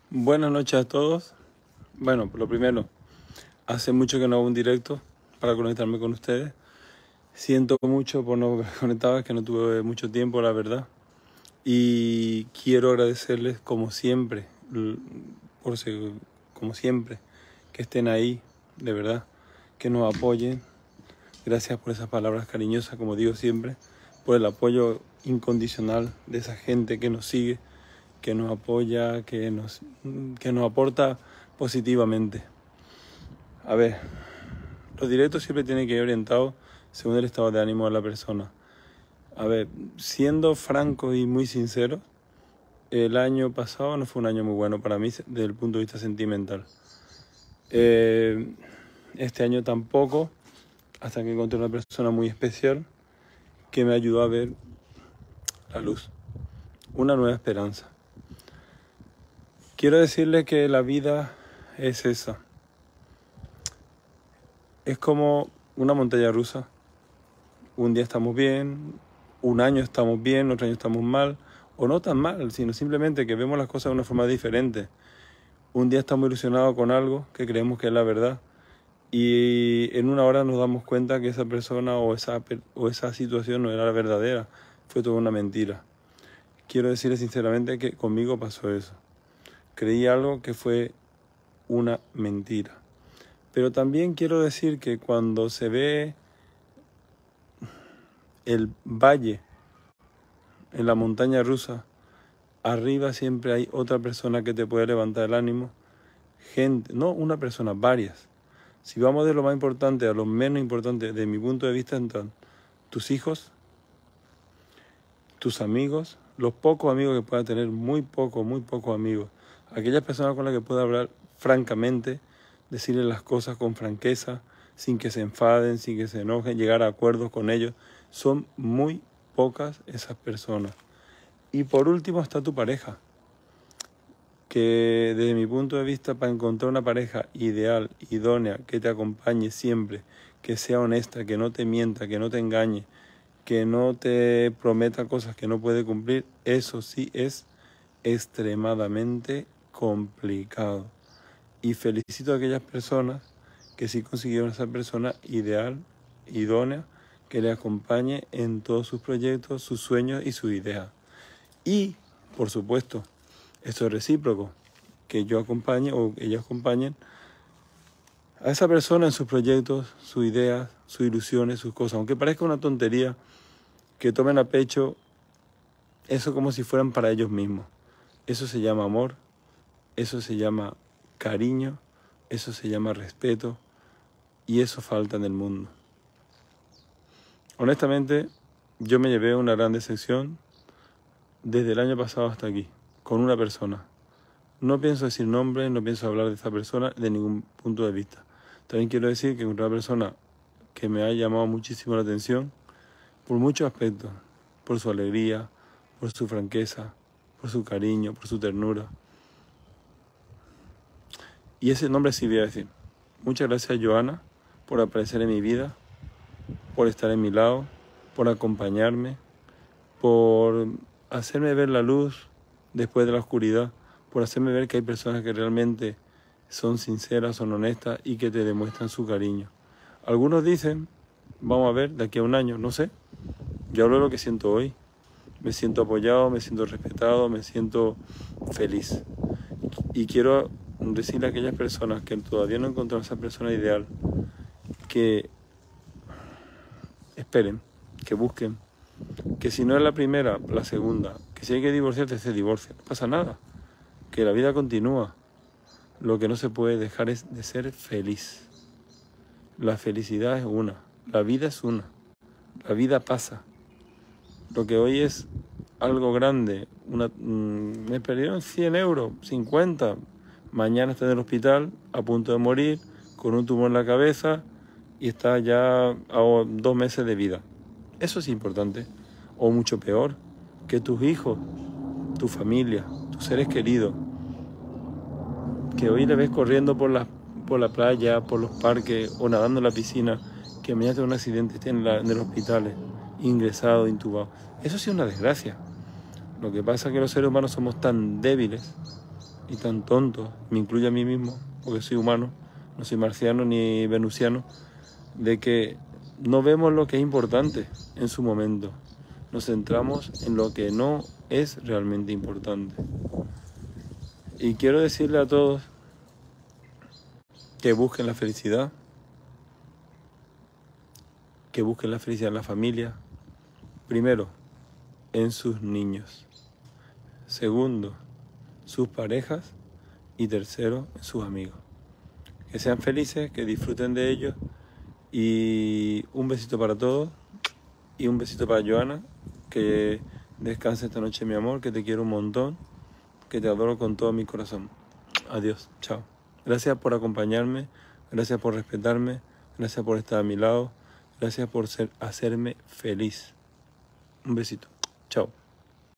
Buenas noches a todos. Bueno, lo primero, hace mucho que no hago un directo para conectarme con ustedes. Siento mucho por no haber conectado, es que no tuve mucho tiempo, la verdad. Y quiero agradecerles como siempre, como siempre, que estén ahí, de verdad, que nos apoyen. Gracias por esas palabras cariñosas, como digo siempre, por el apoyo incondicional de esa gente que nos sigue, que nos apoya, que nos aporta positivamente. A ver, los directos siempre tienen que ir orientados según el estado de ánimo de la persona. A ver, siendo franco y muy sincero, el año pasado no fue un año muy bueno para mí desde el punto de vista sentimental. Este año tampoco, hasta que encontré una persona muy especial que me ayudó a ver la luz, una nueva esperanza. Quiero decirle que la vida es esa. Es como una montaña rusa. Un día estamos bien, un año estamos bien, otro año estamos mal, o no tan mal, sino simplemente que vemos las cosas de una forma diferente. Un día estamos ilusionados con algo que creemos que es la verdad y en una hora nos damos cuenta que esa persona o esa situación no era la verdadera, fue toda una mentira. Quiero decirle sinceramente que conmigo pasó eso. Creí algo que fue una mentira. Pero también quiero decir que cuando se ve el valle en la montaña rusa, arriba siempre hay otra persona que te puede levantar el ánimo. Gente, no una persona, varias. Si vamos de lo más importante a lo menos importante, de mi punto de vista, entran tus hijos, tus amigos, los pocos amigos que puedas tener, muy pocos amigos. Aquellas personas con las que puedas hablar francamente, decirles las cosas con franqueza, sin que se enfaden, sin que se enojen, llegar a acuerdos con ellos. Son muy pocas esas personas. Y por último está tu pareja, que desde mi punto de vista, para encontrar una pareja ideal, idónea, que te acompañe siempre, que sea honesta, que no te mienta, que no te engañe, que no te prometa cosas que no puede cumplir, eso sí es extremadamente complicado. Y felicito a aquellas personas que sí consiguieron esa persona ideal, idónea, que le acompañe en todos sus proyectos, sus sueños y sus ideas. Y, por supuesto, esto es recíproco, que yo acompañe o ellos acompañen a esa persona en sus proyectos, sus ideas, sus ilusiones, sus cosas. Aunque parezca una tontería, que tomen a pecho eso como si fueran para ellos mismos. Eso se llama amor, eso se llama cariño, eso se llama respeto y eso falta en el mundo. Honestamente, yo me llevé una gran decepción desde el año pasado hasta aquí, con una persona. No pienso decir nombres, no pienso hablar de esa persona de ningún punto de vista. También quiero decir que es una persona que me ha llamado muchísimo la atención por muchos aspectos, por su alegría, por su franqueza, por su cariño, por su ternura. Y ese nombre sí voy a decir. Muchas gracias, Joana, por aparecer en mi vida, por estar en mi lado, por acompañarme, por hacerme ver la luz después de la oscuridad, por hacerme ver que hay personas que realmente son sinceras, son honestas y que te demuestran su cariño. Algunos dicen, vamos a ver, de aquí a un año, no sé. Yo hablo de lo que siento hoy. Me siento apoyado, me siento respetado, me siento feliz. Y quiero decirle a aquellas personas que todavía no encontraron esa persona ideal, que esperen, que busquen, que si no es la primera, la segunda, que si hay que divorciarse, se divorcia, no pasa nada, que la vida continúa. Lo que no se puede dejar es de ser feliz. La felicidad es una, la vida es una, la vida pasa. Lo que hoy es algo grande, me perdieron 100 euros, 50, mañana está en el hospital a punto de morir, con un tumor en la cabeza y está ya a 2 meses de vida. Eso es importante, o mucho peor, que tus hijos, tu familia, tus seres queridos, que hoy le ves corriendo por la playa, por los parques o nadando en la piscina, que mañana tiene un accidente, esté en el hospital, ingresado, intubado. Eso sí es una desgracia. Lo que pasa es que los seres humanos somos tan débiles y tan tontos, me incluye a mí mismo, porque soy humano, no soy marciano ni venusiano, de que no vemos lo que es importante en su momento. Nos centramos en lo que no es realmente importante. Y quiero decirle a todos que busquen la felicidad, que busquen la felicidad en la familia. Primero, en sus niños. Segundo, sus parejas. Y tercero, en sus amigos. Que sean felices, que disfruten de ellos. Y un besito para todos. Y un besito para Joana. Que descanse esta noche, mi amor, que te quiero un montón. Que te adoro con todo mi corazón. Adiós, chao. Gracias por acompañarme. Gracias por respetarme. Gracias por estar a mi lado. Gracias por hacerme feliz. Un besito. Chao.